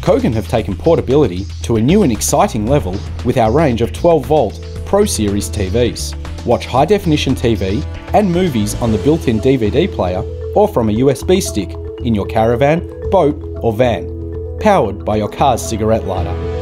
Kogan have taken portability to a new and exciting level with our range of 12-volt Pro Series TVs. Watch high-definition TV and movies on the built-in DVD player or from a USB stick in your caravan, boat or van, powered by your car's cigarette lighter.